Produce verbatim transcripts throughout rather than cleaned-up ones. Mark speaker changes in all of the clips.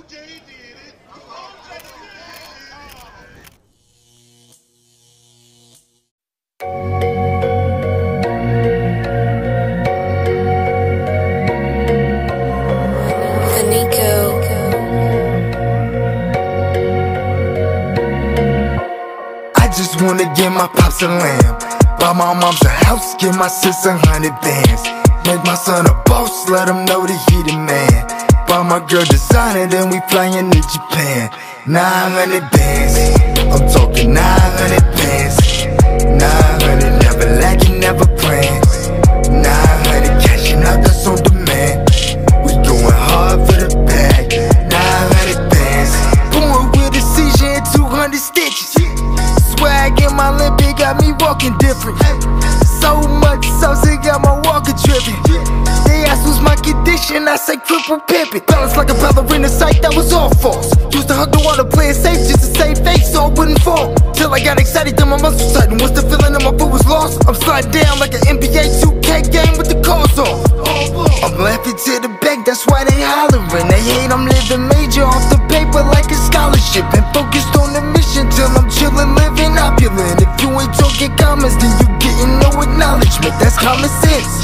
Speaker 1: Just wanna give my pops a lamb, buy my mom's a house, give my sis a hundred bands, make my son a boss, let him know that he the man. Buy my girl designer, then we flyin' to Japan. Nine hundred bands, I'm talking nine hundred bands. Nine hundred, never lacking, never praying. Nine hundred, cashing out, that's on demand. We going hard for the bag. Nine hundred bands, born with a seizure and two hundred stitches. Swag in my limpy got me walking different. So much sauce, it got my walking tripping. They asked what's my condition, I say cripple pimpin'. Balance like a ballerina sight, that was all false. Used to hug the water, play it safe just to save face so I wouldn't fall. Till I got excited, then my muscles tightened. Once the feeling of my foot was lost, I'm sliding down like an N B A two K game with the cars off. I'm laughing to the bank, that's why they hollering. They hate I'm living major off the paper like a scholarship. And focused on the mission till I'm chillin', living opulent. If you ain't talking comments, then you getting no acknowledgement. That's common sense.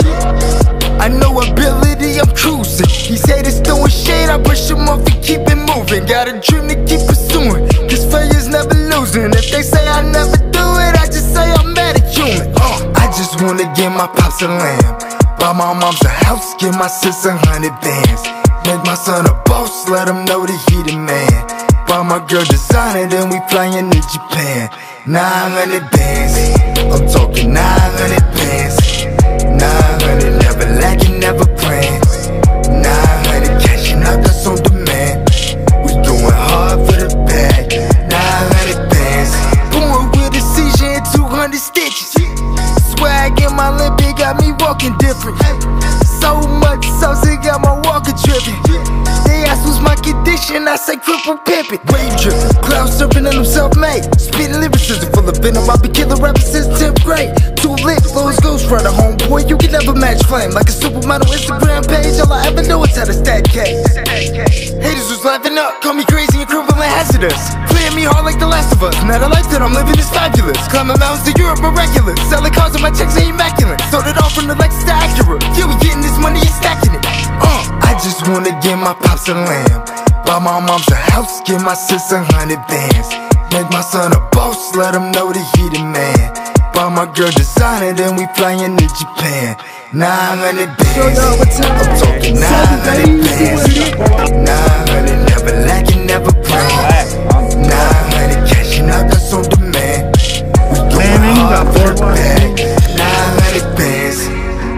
Speaker 1: I know ability, I'm cruising. These haters throwing shade, I brush them off and keep it moving. Got a dream to keep pursuing, cause failure's never losing. If they say I never do it, I just say I'm mad at human. uh, I just wanna give my pops a lamb, buy my mom's a house, give my sis a hundred bands, make my son a boss, let him know that he the man. Buy my girl designer, then we flyin' to Japan. Nine hundred bands, I'm talking nine hundred bands. Nine hundred, never lacking, never praying. Nine hundred, cashing out, that's on demand. We going hard for the bag. Nine hundred bands, born with a seizure and two hundred stitches. Swag in my limpy got me walking different. So much sauce, it got my walking tripping. They asked what's my condition, I say cripple pimpin'. Wave drippin', cloud surfing and I'm self-made. Spittin' lyricism full of venom, I be killing rappers since tenth grade. Too lit, flows ghost runner, homeboy, you can never match flame. Like a supermodel Instagram page, all I ever know is how to stack case. Haters was laughing up, call me crazy and crippling hazardous. Playing me hard like The Last of Us, now the life that I'm living is fabulous. Climbing mountains to Europe, miraculous. Selling cars and my checks are immaculate. Sold it off from the Lexus to Acura. Yeah, we getting this money and stacking it. uh, I just wanna give my pops a lamb, buy my mom's a house, give my sis a hundred bands, make my son a boss, let him know that he the man. Buy my girl designer, then we flyin' to Japan. Nine hundred bands, I'm talking nine hundred bands. Nine hundred, never lacking, never praying. Nine hundred, cashing out, that's on demand. We going hard for the bag. Nine hundred bands.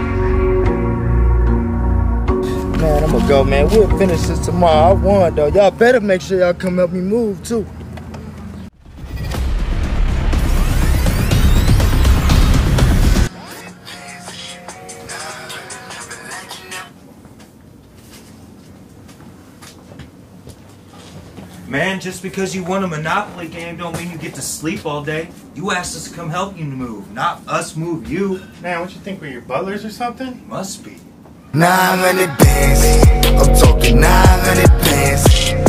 Speaker 1: Man, I'ma go, man. We'll finish this tomorrow. I won, though. Y'all better make sure y'all come help me move, too.
Speaker 2: Man, just because you won a Monopoly game don't mean you get to sleep all day. You asked us to come help you move, not us move you.
Speaker 3: Man, what you think, we're your butlers or something?
Speaker 2: Must be.
Speaker 1: Nine hundred bands, I'm talking nine hundred bands.